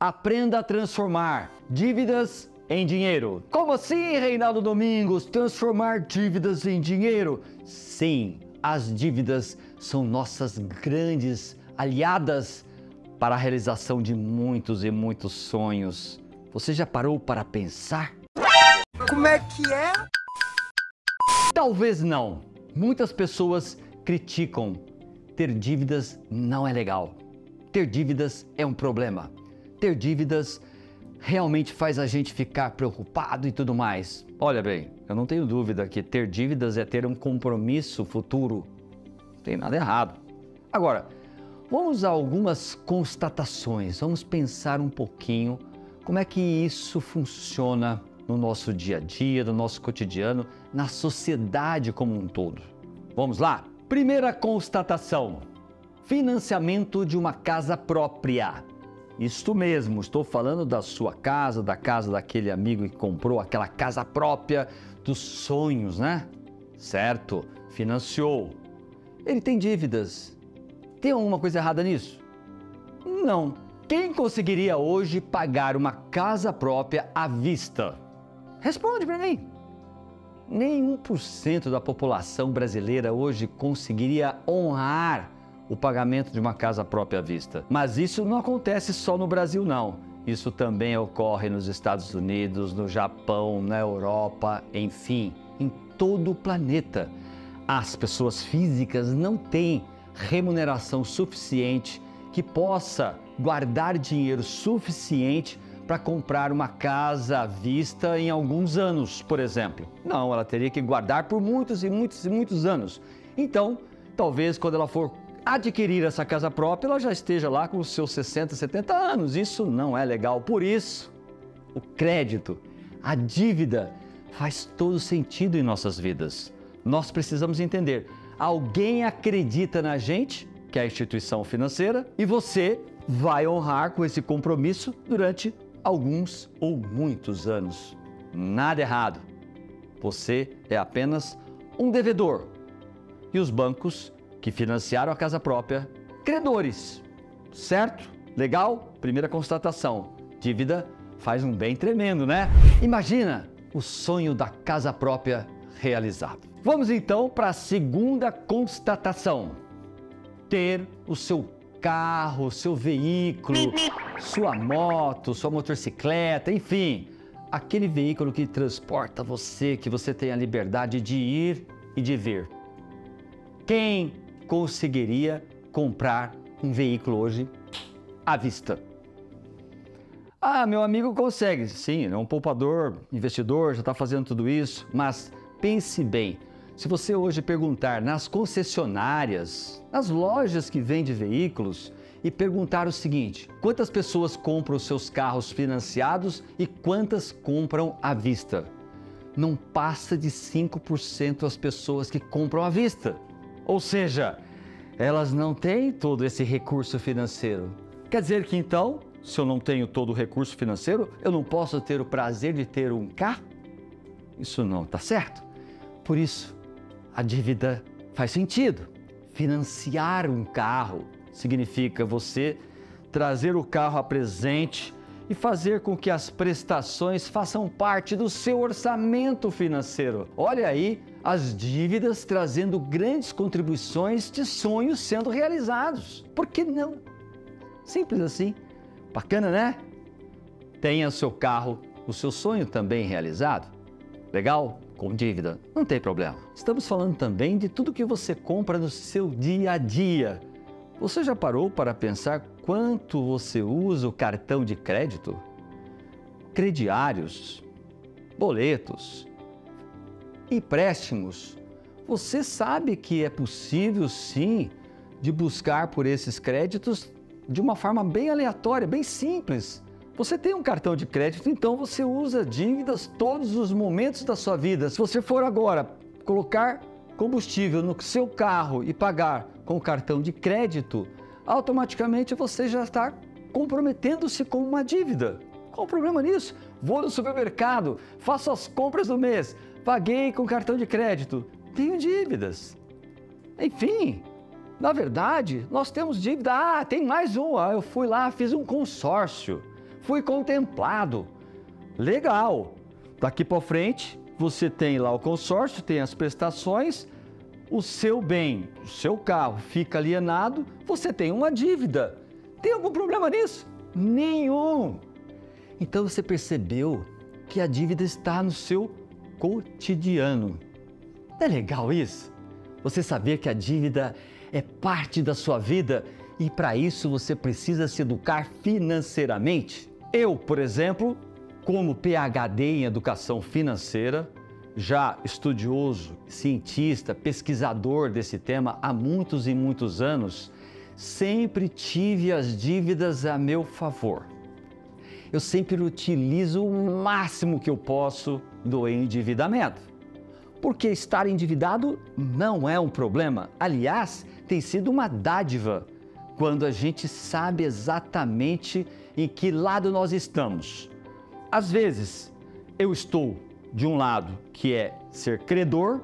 Aprenda a transformar dívidas em dinheiro. Como assim, Reinaldo Domingos? Transformar dívidas em dinheiro? Sim, as dívidas são nossas grandes aliadas para a realização de muitos e muitos sonhos. Você já parou para pensar? Como é que é? Talvez não. Muitas pessoas criticam. Ter dívidas não é legal. Ter dívidas é um problema. Ter dívidas realmente faz a gente ficar preocupado e tudo mais. Olha bem, eu não tenho dúvida que ter dívidas é ter um compromisso futuro. Não tem nada errado. Agora, vamos a algumas constatações. Vamos pensar um pouquinho como é que isso funciona no nosso dia a dia, no nosso cotidiano, na sociedade como um todo. Vamos lá? Primeira constatação: financiamento de uma casa própria. Isto mesmo, estou falando da sua casa, da casa daquele amigo que comprou aquela casa própria dos sonhos, né? Certo, financiou. Ele tem dívidas. Tem alguma coisa errada nisso? Não. Quem conseguiria hoje pagar uma casa própria à vista? Responde para mim. Nem 1% da população brasileira hoje conseguiria honrar o pagamento de uma casa própria à vista. Mas isso não acontece só no Brasil, não. Isso também ocorre nos Estados Unidos, no Japão, na Europa, enfim, em todo o planeta. As pessoas físicas não têm remuneração suficiente que possa guardar dinheiro suficiente para comprar uma casa à vista em alguns anos, por exemplo. Não, ela teria que guardar por muitos e muitos e muitos anos. Então, talvez quando ela for adquirir essa casa própria, ela já esteja lá com os seus 60, 70 anos. Isso não é legal. Por isso, o crédito, a dívida, faz todo sentido em nossas vidas. Nós precisamos entender, alguém acredita na gente, que é a instituição financeira, e você vai honrar com esse compromisso durante alguns ou muitos anos. Nada errado. Você é apenas um devedor. E os bancos que financiaram a casa própria, credores. Certo? Legal? Primeira constatação. Dívida faz um bem tremendo, né? Imagina o sonho da casa própria realizado. Vamos então para a segunda constatação. Ter o seu carro, seu veículo, sua moto, sua motocicleta, enfim, aquele veículo que transporta você, que você tem a liberdade de ir e de vir. Quem conseguiria comprar um veículo hoje à vista? Ah, meu amigo consegue. Sim, é um poupador, investidor, já está fazendo tudo isso, mas pense bem. Se você hoje perguntar nas concessionárias, nas lojas que vendem veículos e perguntar o seguinte: quantas pessoas compram os seus carros financiados e quantas compram à vista? Não passa de 5% as pessoas que compram à vista. Ou seja, elas não têm todo esse recurso financeiro. Quer dizer que então, se eu não tenho todo o recurso financeiro, eu não posso ter o prazer de ter um carro? Isso não está certo. Por isso, a dívida faz sentido. Financiar um carro significa você trazer o carro a presente e fazer com que as prestações façam parte do seu orçamento financeiro. Olha aí, as dívidas trazendo grandes contribuições de sonhos sendo realizados. Por que não? Simples assim. Bacana, né? Tenha o seu carro, o seu sonho também realizado. Legal? Com dívida, não tem problema. Estamos falando também de tudo que você compra no seu dia a dia. Você já parou para pensar quanto você usa o cartão de crédito? Crediários, boletos, empréstimos. Você sabe que é possível sim de buscar por esses créditos de uma forma bem aleatória, bem simples. Você tem um cartão de crédito, então você usa dívidas todos os momentos da sua vida. Se você for agora colocar combustível no seu carro e pagar com o cartão de crédito, automaticamente você já está comprometendo-se com uma dívida. Qual o problema nisso? Vou no supermercado, faço as compras do mês, paguei com cartão de crédito, tenho dívidas. Enfim, na verdade, nós temos dívida. Ah, tem mais um. Eu fui lá, fiz um consórcio. fui contemplado. Legal. Daqui para frente, você tem lá o consórcio, tem as prestações, o seu bem, o seu carro fica alienado, você tem uma dívida. Tem algum problema nisso? Nenhum. Então você percebeu que a dívida está no seu cotidiano. Não é legal isso? Você saber que a dívida é parte da sua vida e para isso você precisa se educar financeiramente. Eu, por exemplo, como PhD em educação financeira, já estudioso, cientista, pesquisador desse tema há muitos e muitos anos, sempre tive as dívidas a meu favor. Eu sempre utilizo o máximo que eu posso do endividamento. Porque estar endividado não é um problema. Aliás, tem sido uma dádiva quando a gente sabe exatamente em que lado nós estamos. Às vezes, eu estou de um lado que é ser credor,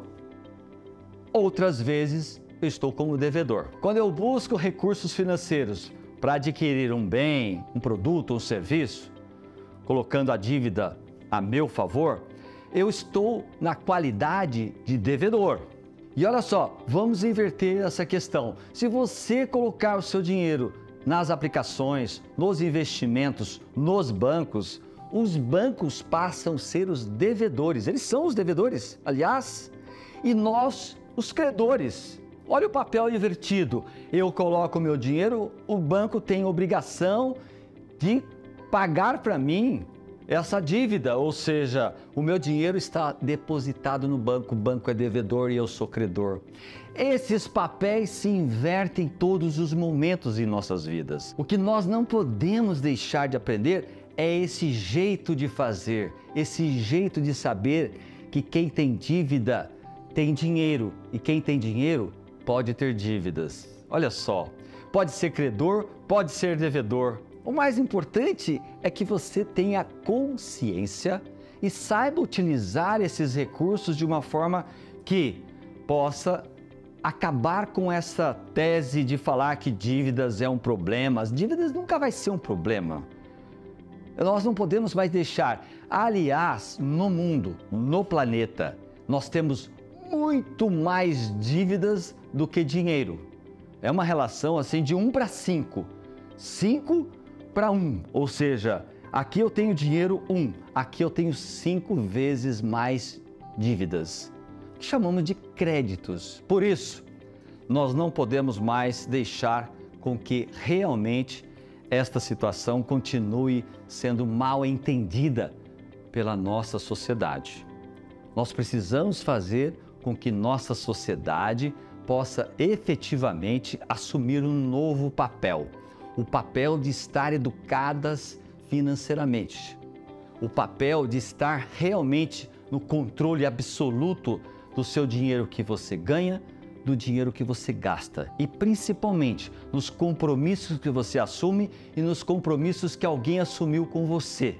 outras vezes eu estou como devedor. Quando eu busco recursos financeiros para adquirir um bem, um produto ou um serviço, colocando a dívida a meu favor, eu estou na qualidade de devedor. E olha só, vamos inverter essa questão. Se você colocar o seu dinheiro nas aplicações, nos investimentos, nos bancos, os bancos passam a ser os devedores. Eles são os devedores, aliás, e nós, os credores. Olha o papel invertido. Eu coloco o meu dinheiro, o banco tem obrigação de pagar para mim essa dívida, ou seja, o meu dinheiro está depositado no banco, o banco é devedor e eu sou credor. Esses papéis se invertem em todos os momentos em nossas vidas. O que nós não podemos deixar de aprender é esse jeito de fazer, esse jeito de saber que quem tem dívida tem dinheiro e quem tem dinheiro pode ter dívidas. Olha só, pode ser credor, pode ser devedor. O mais importante é que você tenha consciência e saiba utilizar esses recursos de uma forma que possa acabar com essa tese de falar que dívidas é um problema. As dívidas nunca vai ser um problema. Nós não podemos mais deixar. Aliás, no mundo, no planeta, nós temos muito mais dívidas do que dinheiro. É uma relação assim de 1 para 5. 5 para 1, ou seja, aqui eu tenho dinheiro 1, aqui eu tenho 5 vezes mais dívidas, que chamamos de créditos. Por isso, nós não podemos mais deixar com que realmente esta situação continue sendo mal entendida pela nossa sociedade. Nós precisamos fazer com que nossa sociedade possa efetivamente assumir um novo papel. O papel de estar educadas financeiramente, o papel de estar realmente no controle absoluto do seu dinheiro que você ganha, do dinheiro que você gasta e principalmente nos compromissos que você assume e nos compromissos que alguém assumiu com você.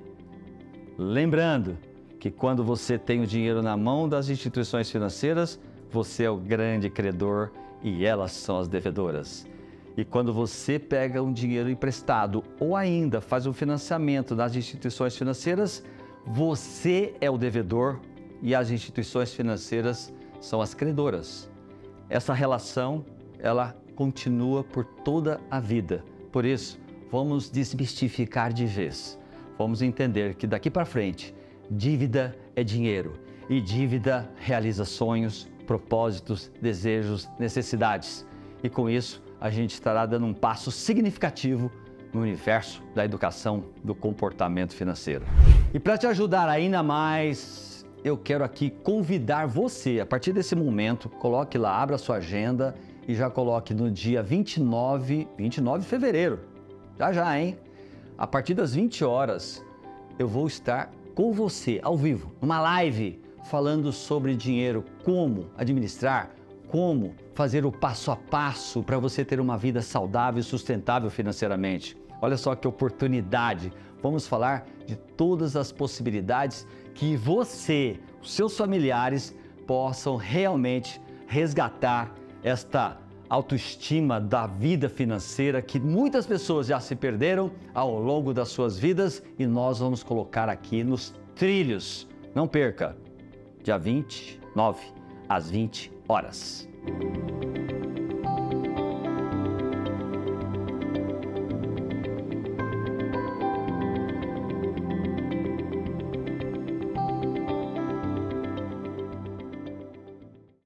Lembrando que quando você tem o dinheiro na mão das instituições financeiras, você é o grande credor e elas são as devedoras. E quando você pega um dinheiro emprestado ou ainda faz um financiamento nas instituições financeiras, você é o devedor e as instituições financeiras são as credoras. Essa relação, ela continua por toda a vida. Por isso, vamos desmistificar de vez. Vamos entender que daqui para frente, dívida é dinheiro e dívida realiza sonhos, propósitos, desejos, necessidades. E com isso, a gente estará dando um passo significativo no universo da educação do comportamento financeiro. E para te ajudar ainda mais, eu quero aqui convidar você, a partir desse momento, coloque lá, abra sua agenda e já coloque no dia 29 de fevereiro, já, hein? A partir das 20 horas, eu vou estar com você, ao vivo, numa live, falando sobre dinheiro, como administrar, como fazer o passo a passo para você ter uma vida saudável e sustentável financeiramente. Olha só que oportunidade! Vamos falar de todas as possibilidades que você, os seus familiares, possam realmente resgatar esta autoestima da vida financeira que muitas pessoas já se perderam ao longo das suas vidas e nós vamos colocar aqui nos trilhos. Não perca, dia 29 às 20 horas.